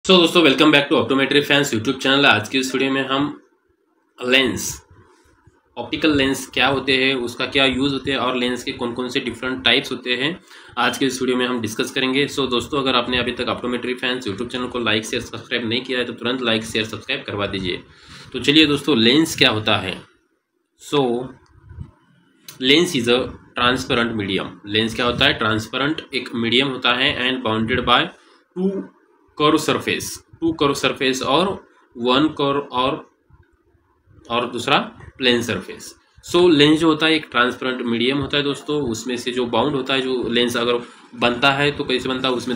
सो दोस्तों welcome back to optometry fans YouTube channel. आज की इस वीडियो में हम लेंस, ऑप्टिकल लेंस क्या होते हैं, उसका क्या यूज़ होते हैं और लेंस के कौन कौन से डिफरेंट टाइप्स होते हैं आज के इस वीडियो में हम डिस्कस करेंगे। सो दोस्तों, अगर आपने अभी तक ऑप्टोमेट्री फैंस यूट्यूब चैनल को लाइक शेयर सब्सक्राइब नहीं किया है तो तुरंत लाइक शेयर सब्सक्राइब करवा दीजिए। तो चलिए दोस्तों, लेंस क्या होता है। सो lens is a transparent medium. Lens क्या होता है? ट्रांसपेरेंट एक मीडियम होता है and bounded by two curve surface और वन कर्व और दूसरा प्लेन सरफेस। सो लेंस जो होता है एक ट्रांसपेरेंट मीडियम होता है दोस्तों। उसमें से जो बाउंड होता है, जो लेंस अगर बनता है तो कैसे बनता है, उसमें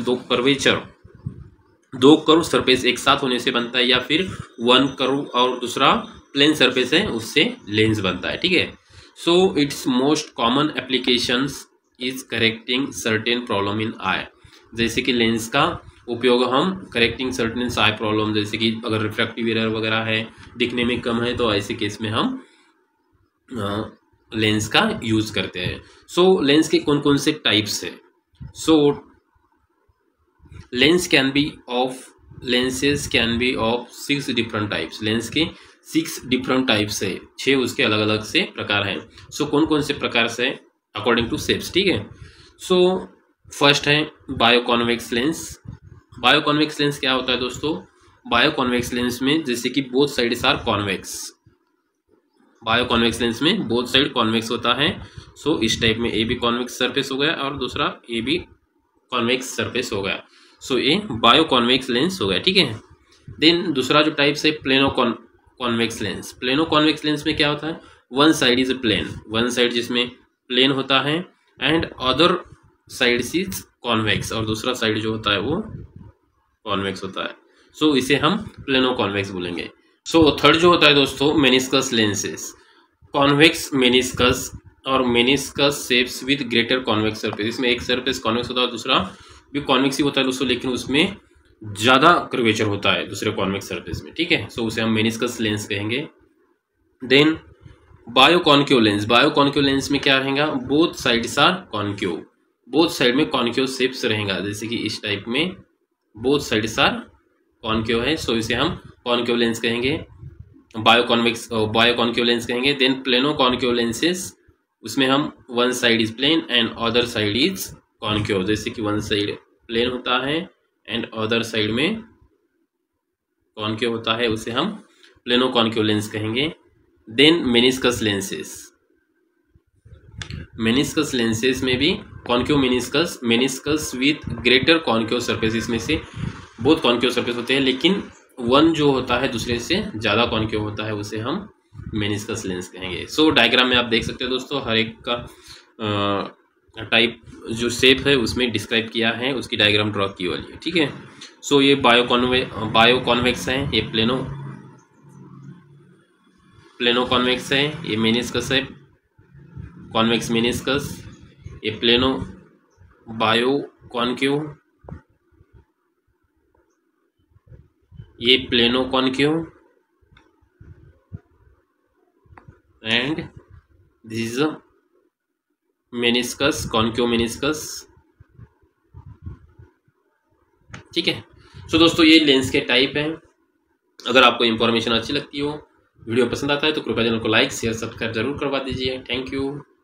दो कर्व सरफेस एक साथ होने से बनता है, या फिर वन कर्व और दूसरा प्लेन सरफेस है उससे लेंस बनता है। ठीक है। So its most common applications is correcting certain problem in eye. जैसे कि लेंस का उपयोग हम करेक्टिंग सर्टेन आई प्रॉब्लम, जैसे कि अगर रिफ्रैक्टिव एरर वगैरह है, दिखने में कम है, तो ऐसे केस में हम लेंस का यूज करते हैं। सो लेंस के कौन कौन से टाइप्स है? So lenses can be of 6 different types. Lens के 6 डिफरेंट टाइप्स है, 6 उसके अलग अलग से प्रकार हैं। सो कौन कौन से प्रकार से? According to shapes. ठीक है। सो फर्स्ट है बायोकॉन्वेक्स लेंस। बायोकॉन्वेक्स लेंस क्या होता है दोस्तों? बायोकॉन्वेक्स लेंस में जैसे कि both sides are convex. Biconvex lens में बोथ साइड कॉन्वेक्स होता है। सो इस टाइप में ए भी कॉन्वेक्स सरफेस हो गया और दूसरा ए भी कॉन्वेक्स सरफेस हो गया। सो ये बायोकॉन्वेक्स लेंस हो गया। ठीक है। देन दूसरा जो टाइप्स है plano convex lens. Plano convex lens में क्या होता है? One side is plane, one side जिसमें प्लेन होता है and other side is convex, और दूसरा साइड जो होता है वो कॉन्वेक्स होता है। सो इसे हम प्लेनो कॉन्वेक्स बोलेंगे। सो थर्ड जो होता है दोस्तों मेनिस्कस लेंसेस। कॉन्वेक्स मेनिस्कस और meniscus shapes with greater convex surface. इसमें एक सरफेस कॉन्वेक्स होता है, दूसरा भी कॉन्वेक्स ही होता है दोस्तों, लेकिन उसमें ज़्यादा कर्वेचर होता है दूसरे कॉन्वेक्स सरफेस में। ठीक है। सो उसे हम मेनिस्कस लेंस कहेंगे। Then biconcave lens. Biconcave lens में क्या रहेगा? Both sides are concave, both side में कॉन्केव शेप्स रहेगा, जैसे कि इस टाइप में बोथ साइड्स आर कॉन्केव है। सो इसे हम कॉन्केव लेंस कहेंगे, बायोकॉन्केव लेंस कहेंगे। देन प्लेनो कॉन्केव लेंसेस, उसमें हम one side is plane and other side is concave, जैसे कि वन साइड प्लेन होता है एंड अदर साइड में कॉन्केव होता है, उसे हम प्लेनो कॉन्केव लेंस कहेंगे। Then meniscus lenses. Meniscus lenses में भी concave meniscus with greater concave surface. इसमें से बहुत कॉन्केव सरफेस होते हैं, लेकिन वन जो होता है दूसरे से ज़्यादा कॉन्केव होता है, उसे हम मेनिस्कस लेंस कहेंगे। सो डायग्राम में आप देख सकते हो दोस्तों, हर एक का टाइप जो शेप है उसमें डिस्क्राइब किया है, उसकी डायग्राम ड्रॉ की वाली है। ठीक है। सो ये बायोकॉन्वेक्स है, ये प्लेनो कॉन्वेक्स है, ये मेनिस्कस है कॉन्वेक्स मेनिस्कस, ये प्लेनो बायो कॉन्केव, ये plano concave and this is a meniscus, concave meniscus. ठीक है। सो दोस्तों, ये लेंस के टाइप हैं। अगर आपको इंफॉर्मेशन अच्छी लगती हो, वीडियो पसंद आता है तो कृपया चैनल को लाइक शेयर सब्सक्राइब जरूर करवा दीजिए। Thank you.